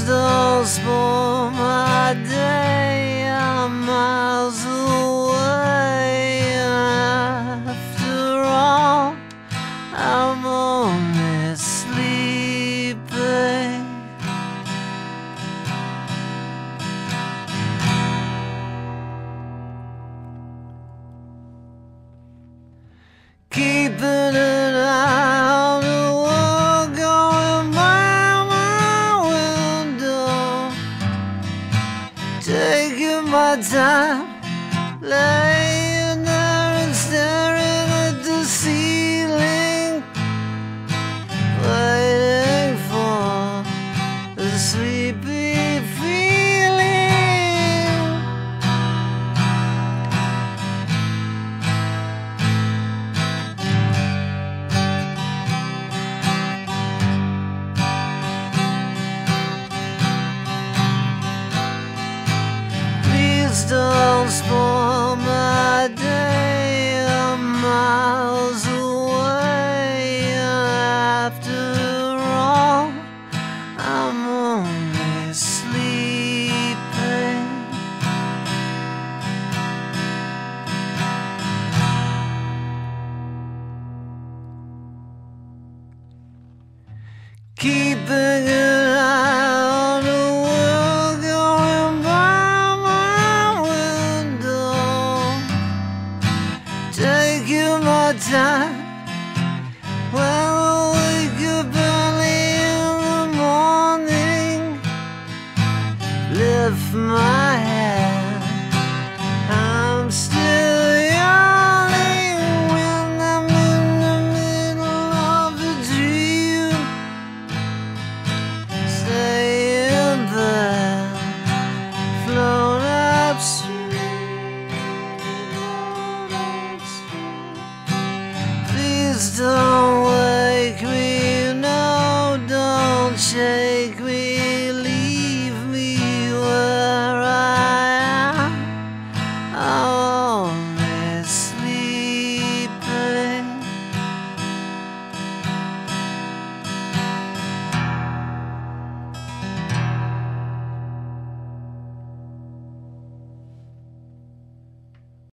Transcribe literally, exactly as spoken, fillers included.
don't spoil my day. I'm miles away, and after all, I'm only sleeping. Keeping an eye on the world going by my window, taking my time, laying there and staring at the ceiling, waiting for the sleepy feeling. Please don't spoil my day. I'm miles away, and after all, I'm only sleeping. Keeping an eye on the world going by my window, taking my time. When I wake up early in the morning, lift my head